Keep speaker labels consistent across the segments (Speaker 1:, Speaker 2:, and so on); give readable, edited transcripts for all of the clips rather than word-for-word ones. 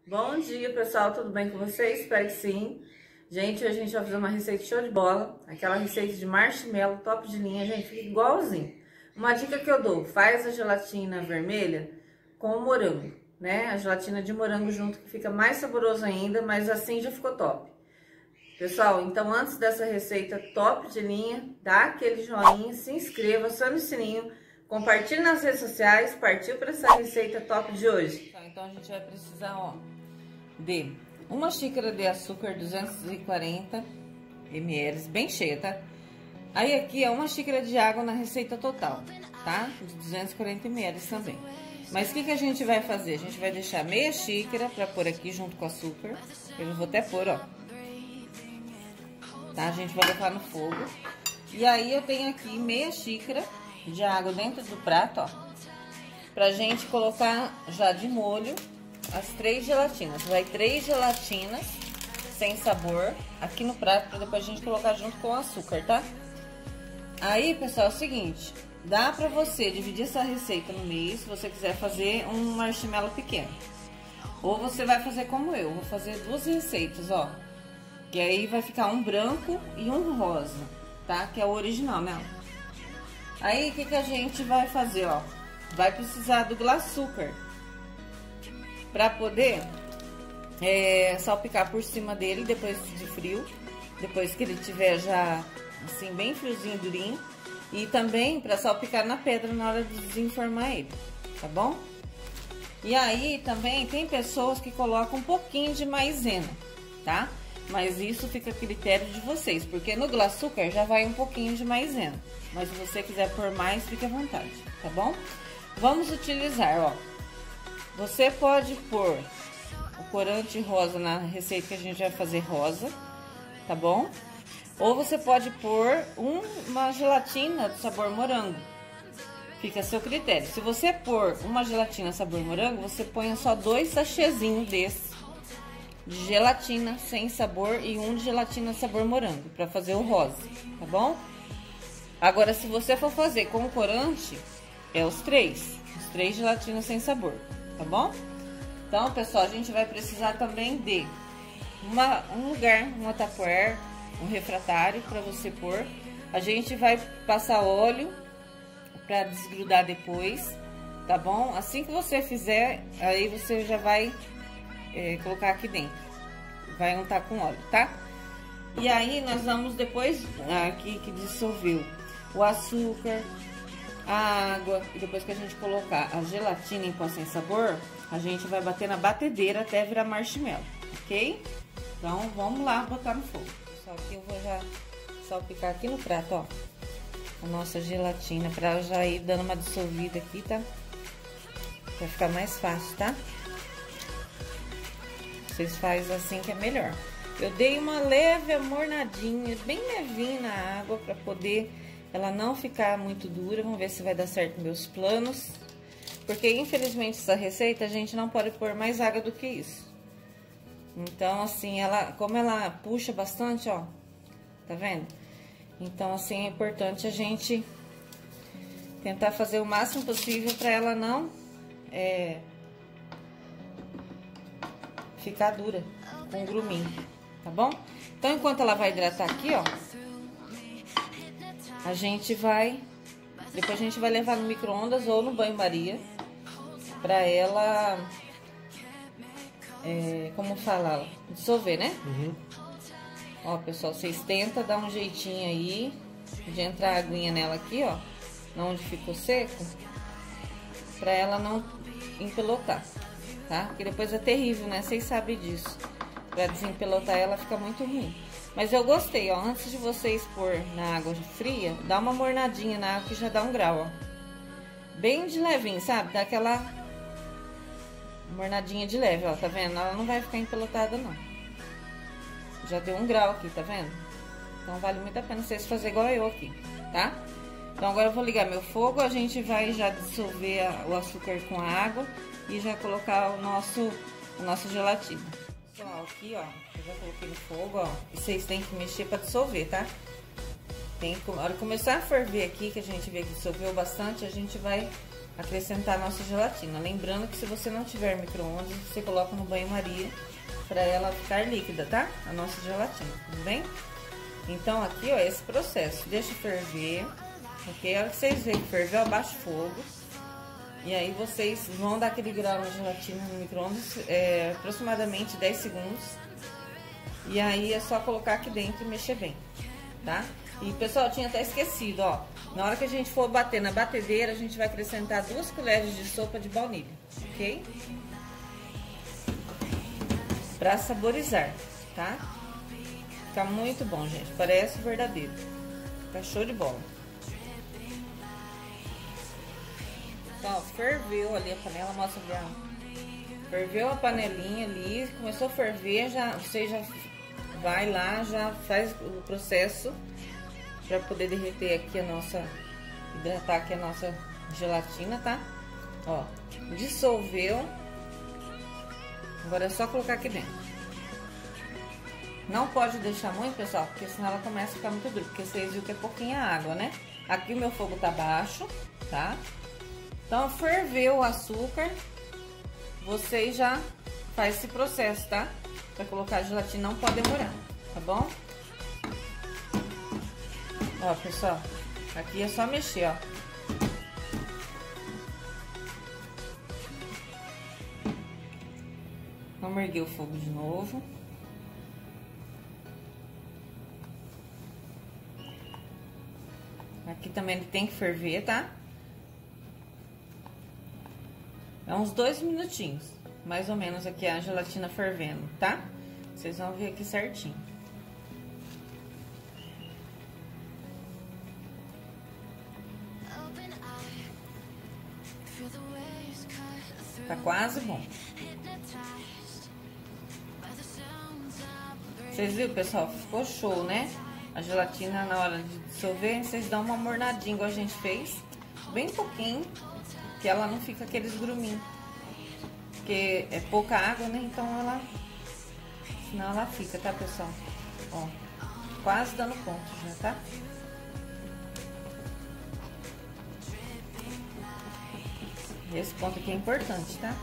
Speaker 1: Bom dia, pessoal, tudo bem com vocês? Espero que sim. Gente, hoje a gente vai fazer uma receita show de bola. Aquela receita de marshmallow top de linha, gente, fica igualzinho. Uma dica que eu dou, faz a gelatina vermelha com o morango, né? A gelatina de morango junto, que fica mais saboroso ainda, mas assim já ficou top. Pessoal, então antes dessa receita top de linha, dá aquele joinha, se inscreva, acione o sininho, compartilhe nas redes sociais. Partiu para essa receita top de hoje. Então a gente vai precisar, ó, de uma xícara de açúcar 240 ml, bem cheia, tá? Aí aqui é uma xícara de água na receita total, tá? De 240 ml também. Mas o que a gente vai fazer? A gente vai deixar meia xícara pra pôr aqui junto com o açúcar. Eu vou até pôr, ó. Tá? A gente vai botar no fogo. E aí eu tenho aqui meia xícara de água dentro do prato, ó. Pra gente colocar já de molho as 3 gelatinas. Vai 3 gelatinas sem sabor aqui no prato pra depois a gente colocar junto com o açúcar, tá? Aí, pessoal, é o seguinte, dá pra você dividir essa receita no meio, se você quiser fazer um marshmallow pequeno. Ou você vai fazer como eu, vou fazer 2 receitas, ó. Que aí vai ficar um branco e um rosa, tá? Que é o original, né? Aí, o que a gente vai fazer, ó? Vai precisar do açúcar para poder salpicar por cima dele depois de frio, depois que ele tiver já assim bem friozinho, durinho, e também para salpicar na pedra na hora de desenformar ele, tá bom? E aí também tem pessoas que colocam um pouquinho de maisena, tá? Mas isso fica a critério de vocês, porque no açúcar já vai um pouquinho de maisena, mas se você quiser pôr mais, fique à vontade, tá bom? Vamos utilizar, ó, você pode pôr o corante rosa na receita que a gente vai fazer rosa, tá bom? Ou você pode pôr uma gelatina de sabor morango, fica a seu critério. Se você pôr uma gelatina sabor morango, você põe só 2 sachêzinhos desse de gelatina sem sabor e um de gelatina sabor morango, para fazer o rosa, tá bom? Agora, se você for fazer com o corante, é os 3 gelatinas sem sabor, tá bom? Então, pessoal, a gente vai precisar também de um lugar, uma tupperware, um refratário para você pôr. A gente vai passar óleo para desgrudar depois, tá bom? Assim que você fizer, aí você já vai colocar aqui dentro, vai untar com óleo, tá? E aí nós vamos depois, aqui que dissolveu o açúcar, a água, e depois que a gente colocar a gelatina em pó sem sabor, a gente vai bater na batedeira até virar marshmallow, ok? Então vamos lá botar no fogo. Só que eu vou já salpicar aqui no prato, ó, a nossa gelatina, pra já ir dando uma dissolvida aqui, tá? Pra ficar mais fácil, tá? Vocês fazem assim que é melhor. Eu dei uma leve amornadinha, bem levinha na água, pra poder ela não ficar muito dura. Vamos ver se vai dar certo meus planos. Porque, infelizmente, essa receita a gente não pode pôr mais água do que isso. Então, assim, como ela puxa bastante, ó, tá vendo? Então, assim, é importante a gente tentar fazer o máximo possível pra ela não ficar dura com o gruminho, tá bom? Então, enquanto ela vai hidratar aqui, ó, a gente vai, depois a gente vai levar no micro-ondas ou no banho-maria pra ela, como fala, dissolver, né? Uhum. Ó, pessoal, vocês tentam dar um jeitinho aí de entrar a aguinha nela aqui, ó, onde ficou seco, pra ela não empelotar, tá? Porque depois é terrível, né? Vocês sabem disso. Pra desempelotar ela fica muito ruim. Mas eu gostei, ó. Antes de vocês pôr na água fria, dá uma mornadinha na água que já dá um grau, ó. Bem de levinho, sabe? Dá aquela mornadinha de leve, ó. Tá vendo? Ela não vai ficar empelotada, não. Já deu um grau aqui, tá vendo? Então vale muito a pena vocês fazerem igual eu aqui, tá? Então agora eu vou ligar meu fogo. A gente vai já dissolver o açúcar com a água e já colocar a nossa gelatina. Pessoal, aqui, ó, eu já coloquei no fogo, ó, e vocês têm que mexer pra dissolver, tá? Na hora que começar a ferver aqui, que a gente vê que dissolveu bastante, a gente vai acrescentar a nossa gelatina. Lembrando que se você não tiver micro-ondas, você coloca no banho-maria para ela ficar líquida, tá? A nossa gelatina, tudo bem? Então aqui, ó, esse processo, deixa ferver, ok? A hora que vocês verem que ferveu, abaixa o fogo. E aí vocês vão dar aquele grau na gelatina no micro-ondas, aproximadamente 10 segundos. E aí é só colocar aqui dentro e mexer bem, tá? E pessoal, eu tinha até esquecido, ó. Na hora que a gente for bater na batedeira, a gente vai acrescentar 2 colheres de sopa de baunilha, ok? Pra saborizar, tá? Fica muito bom, gente. Parece verdadeiro. Fica show de bola. Então, ferveu ali a panela, mostra ali, ó. Ferveu a panelinha ali, começou a ferver, você já vai lá, já faz o processo para poder derreter aqui a nossa, hidratar aqui a nossa gelatina, tá? Ó, dissolveu. Agora é só colocar aqui dentro. Não pode deixar muito, pessoal, porque senão ela começa a ficar muito dura, porque vocês viram que é pouquinha água, né? Aqui o meu fogo tá baixo, tá? Então, ferveu o açúcar, vocês já faz esse processo, tá? Pra colocar a gelatina, não pode demorar, tá bom? Ó, pessoal, aqui é só mexer, ó. Vamos erguer o fogo de novo. Aqui também ele tem que ferver, tá? É uns 2 minutinhos, mais ou menos, aqui a gelatina fervendo, tá? Vocês vão ver aqui certinho. Tá quase bom. Vocês viram, pessoal? Ficou show, né? A gelatina, na hora de dissolver, vocês dão uma mornadinha, igual a gente fez. Bem pouquinho, que ela não fica aqueles gruminhos. Porque é pouca água, né? Então ela... Senão ela fica, tá, pessoal? Ó, quase dando ponto já, tá? Esse ponto aqui é importante, tá?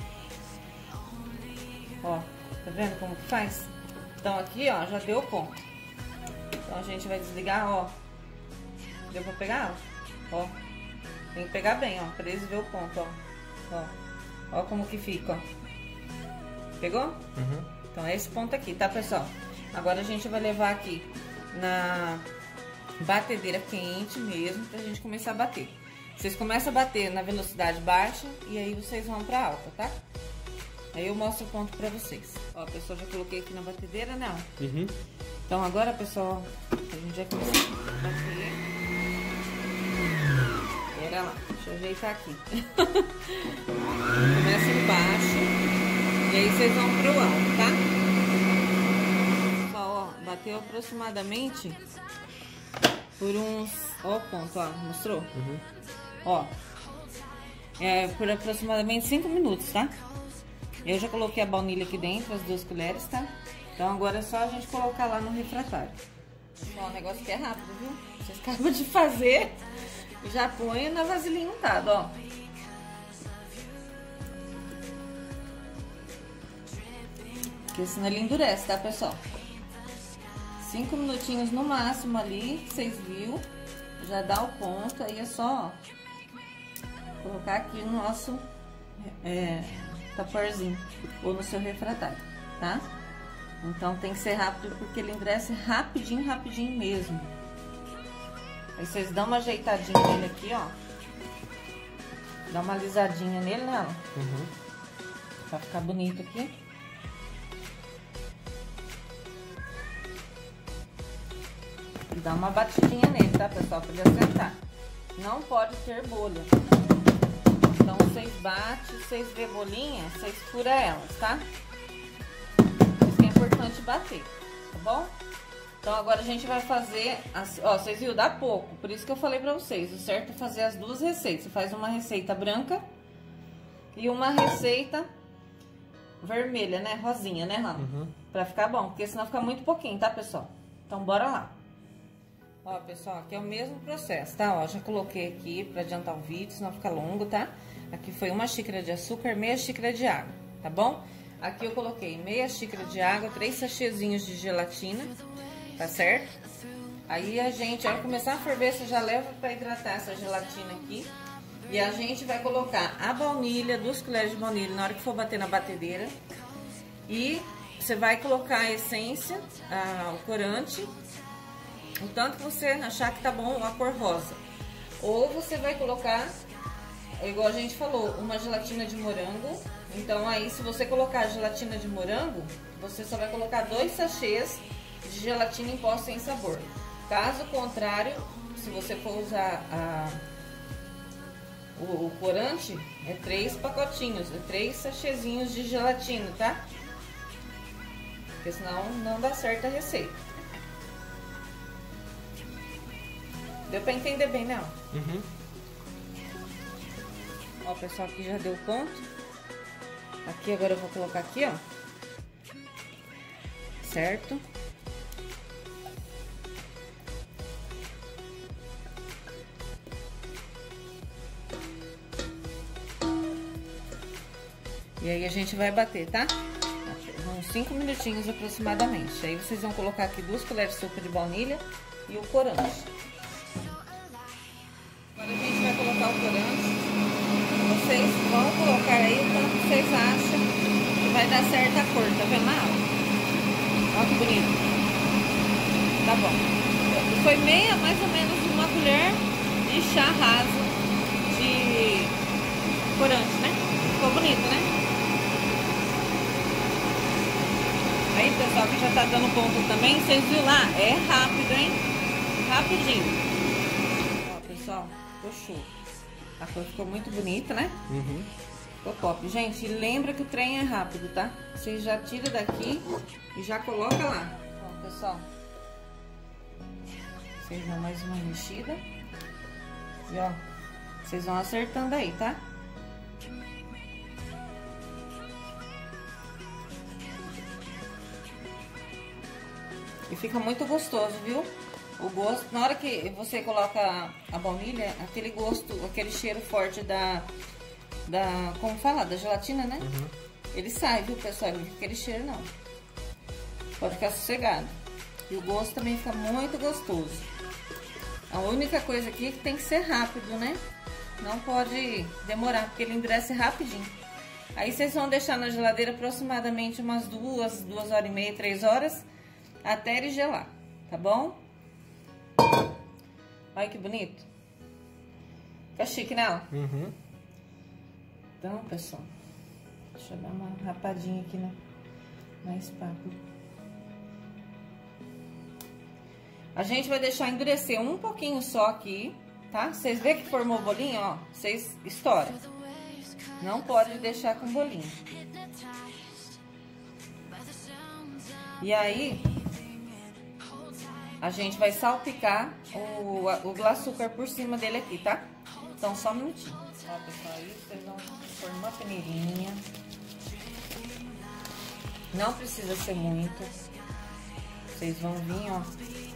Speaker 1: Ó, tá vendo como que faz? Então aqui, ó, já deu o ponto. Então a gente vai desligar, ó. Deu pra pegar? Ó. Tem que pegar bem, ó, pra eles verem o ponto, ó. Ó. Ó como que fica, ó. Pegou?
Speaker 2: Uhum.
Speaker 1: Então é esse ponto aqui, tá, pessoal? Agora a gente vai levar aqui na batedeira quente mesmo, pra gente começar a bater. Vocês começam a bater na velocidade baixa e aí vocês vão pra alta, tá? Aí eu mostro o ponto pra vocês. Ó, pessoal, já coloquei aqui na batedeira, né?
Speaker 2: Uhum.
Speaker 1: Então agora, pessoal, a gente vai começar a bater. Pera lá, deixa eu ajeitar aqui. Começa embaixo e aí vocês vão pro alto, tá? Pessoal, ó, bateu aproximadamente por uns... Ó o ponto, ó, mostrou?
Speaker 2: Uhum.
Speaker 1: Ó, por aproximadamente 5 minutos, tá? Eu já coloquei a baunilha aqui dentro, as 2 colheres, tá? Então agora é só a gente colocar lá no refratário. Ó, o negócio aqui é rápido, viu? Vocês acabam de fazer e já põe na vasilhinha untada, ó. Porque senão ele endurece, tá, pessoal? 5 minutinhos no máximo ali, vocês viram? Já dá o ponto, aí é só, ó, colocar aqui no nosso taporzinho ou no seu refratário, tá? Então tem que ser rápido porque ele endurece rapidinho, rapidinho mesmo. Aí vocês dão uma ajeitadinha nele aqui, ó. Dá uma alisadinha nele, né?
Speaker 2: Uhum.
Speaker 1: Pra ficar bonito aqui. E dá uma batidinha nele, tá, pessoal? Pra ele assentar. Não pode ter bolha. Então vocês batem, vocês vê bolinha, vocês furam elas, tá? Isso que é importante bater, tá bom? Então agora a gente vai fazer, ó, vocês viram, dá pouco, por isso que eu falei pra vocês, o certo é fazer as 2 receitas. Você faz uma receita branca e uma receita vermelha, né, rosinha, né, Rama?
Speaker 2: Uhum.
Speaker 1: Pra ficar bom, porque senão fica muito pouquinho, tá, pessoal? Então bora lá. Ó, pessoal, aqui é o mesmo processo, tá? Ó, já coloquei aqui pra adiantar o vídeo, senão fica longo, tá? Aqui foi 1 xícara de açúcar, meia xícara de água, tá bom? Aqui eu coloquei meia xícara de água, 3 sachêzinhos de gelatina, tá certo? Aí a gente, ao começar a ferver, você já leva pra hidratar essa gelatina aqui. E a gente vai colocar a baunilha, 2 colheres de baunilha na hora que for bater na batedeira. E você vai colocar a essência, o corante, o tanto que você achar que tá bom, a cor rosa. Ou você vai colocar, igual a gente falou, uma gelatina de morango. Então aí, se você colocar a gelatina de morango, você só vai colocar 2 sachês de gelatina em pó sem sabor. Caso contrário, se você for usar o corante, é 3 pacotinhos, é 3 sachêzinhos de gelatina, tá? Porque senão não dá certo a receita. Deu pra entender bem, né?
Speaker 2: Uhum.
Speaker 1: Ó, pessoal, aqui já deu ponto. Aqui agora eu vou colocar aqui, ó. Certo? E aí a gente vai bater, tá? Uns 5 minutinhos aproximadamente. Aí vocês vão colocar aqui 2 colheres de sopa de baunilha e o corante. Agora a gente vai colocar o corante. Vocês vão colocar aí o quanto vocês acham que vai dar certo a cor, tá vendo? Olha que bonito. Tá bom. Foi mais ou menos 1 colher de chá raso de corante, né? Ficou bonito, né? Aí, pessoal, que já tá dando ponto também, vocês viram lá? É rápido, hein? Rapidinho. Ó, pessoal, ficou show. A cor ficou muito bonita, né?
Speaker 2: Uhum.
Speaker 1: Ficou top. Gente, lembra que o trem é rápido, tá? Vocês já tiram daqui e já coloca lá. Ó, pessoal. Vocês dão mais uma mexida. E, ó, vocês vão acertando aí, tá? E fica muito gostoso, viu? O gosto, na hora que você coloca a baunilha, aquele gosto, aquele cheiro forte como fala? Da gelatina, né?
Speaker 2: Uhum.
Speaker 1: Ele sai, viu, pessoal? Não fica aquele cheiro, não. Pode ficar sossegado. E o gosto também fica muito gostoso. A única coisa aqui é que tem que ser rápido, né? Não pode demorar, porque ele endurece rapidinho. Aí vocês vão deixar na geladeira aproximadamente umas 2 horas e meia, 3 horas, até ele gelar, tá bom? Olha que bonito. Fica chique, né?
Speaker 2: Uhum.
Speaker 1: Então, pessoal, deixa eu dar uma rapadinha aqui na espátula. A gente vai deixar endurecer um pouquinho só aqui, tá? Vocês vêem que formou bolinho, ó, vocês estouram. Não pode deixar com bolinho. E aí, a gente vai salpicar o açúcar por cima dele aqui, tá? Então, só um minutinho. Ó, pessoal, aí vocês vão pôr numa peneirinha. Não precisa ser muito. Vocês vão vir, ó,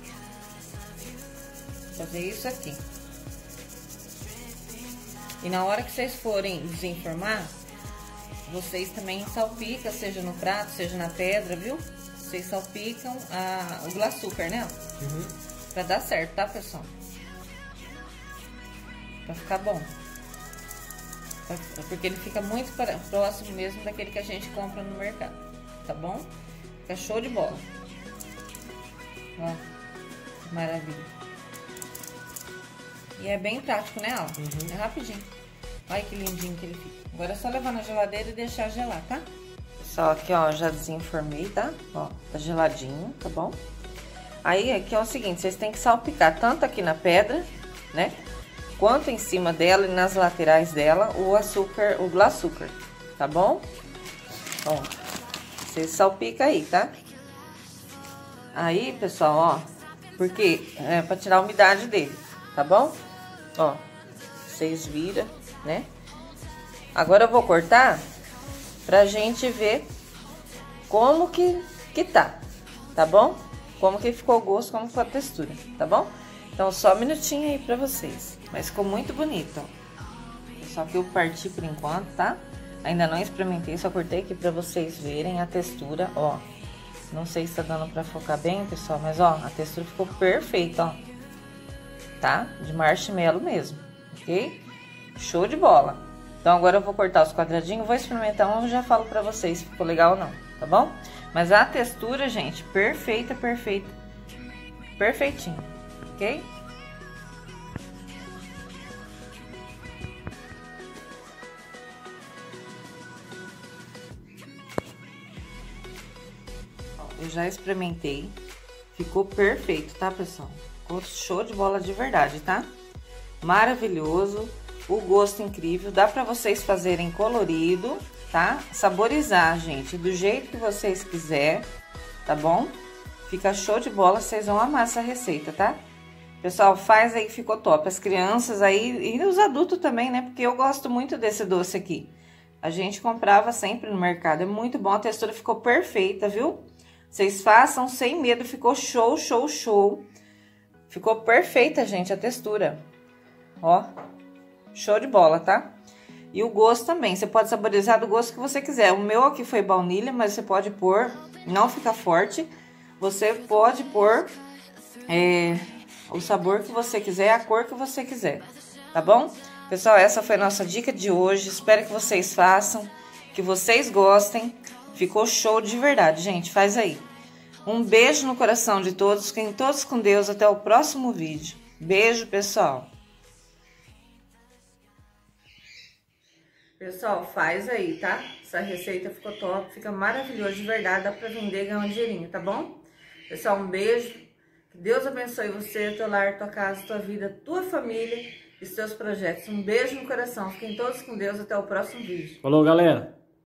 Speaker 1: fazer isso aqui. E na hora que vocês forem desenformar, vocês também salpicam, seja no prato, seja na pedra, viu? Vocês salpicam o açúcar, né?
Speaker 2: Uhum.
Speaker 1: Pra dar certo, tá, pessoal? Pra ficar bom. Porque ele fica muito próximo mesmo daquele que a gente compra no mercado, tá bom? Fica show de bola. Ó, maravilha. E é bem prático, né, Al?
Speaker 2: Uhum.
Speaker 1: É rapidinho. Olha que lindinho que ele fica. Agora é só levar na geladeira e deixar gelar, tá? Pessoal, aqui, ó, já desenformei, tá? Ó, tá geladinho, tá bom? Aí, aqui é o seguinte, vocês têm que salpicar tanto aqui na pedra, né? Quanto em cima dela e nas laterais dela, o açúcar, tá bom? Ó, vocês salpicam aí, tá? Aí, pessoal, ó, porque é pra tirar a umidade dele, tá bom? Ó, vocês viram, né? Agora eu vou cortar pra gente ver como que tá bom? Como que ficou o gosto, como ficou a textura, tá bom? Então, só um minutinho aí pra vocês. Mas ficou muito bonito, ó. Só que eu parti por enquanto, tá? Ainda não experimentei, só cortei aqui pra vocês verem a textura, ó. Não sei se tá dando pra focar bem, pessoal, mas ó, a textura ficou perfeita, ó. Tá? De marshmallow mesmo, ok? Show de bola. Então, agora eu vou cortar os quadradinhos, vou experimentar um e já falo pra vocês se ficou legal ou não, tá bom? Mas a textura, gente, perfeita, perfeita. Perfeitinho, ok? Eu já experimentei, ficou perfeito, tá, pessoal? Ficou show de bola de verdade, tá? Maravilhoso, o gosto incrível, dá pra vocês fazerem colorido, tá? Saborizar, gente, do jeito que vocês quiser, tá bom? Fica show de bola, vocês vão amar essa receita, tá? Pessoal, faz aí que ficou top. As crianças aí e os adultos também, né? Porque eu gosto muito desse doce aqui. A gente comprava sempre no mercado, é muito bom, a textura ficou perfeita, viu? Vocês façam sem medo, ficou show, show, show. Ficou perfeita, gente, a textura. Ó, show de bola, tá? E o gosto também, você pode saborizar do gosto que você quiser. O meu aqui foi baunilha, mas você pode pôr, não fica forte. Você pode pôr o sabor que você quiser, a cor que você quiser, tá bom? Pessoal, essa foi a nossa dica de hoje. Espero que vocês façam, que vocês gostem. Ficou show de verdade, gente. Faz aí. Um beijo no coração de todos. Fiquem todos com Deus. Até o próximo vídeo. Beijo, pessoal. Pessoal, faz aí, tá? Essa receita ficou top. Fica maravilhoso de verdade. Dá pra vender e ganhar um dinheirinho, tá bom? Pessoal, um beijo. Que Deus abençoe você, teu lar, tua casa, tua vida, tua família e seus projetos. Um beijo no coração. Fiquem todos com Deus. Até o próximo vídeo.
Speaker 2: Falou, galera.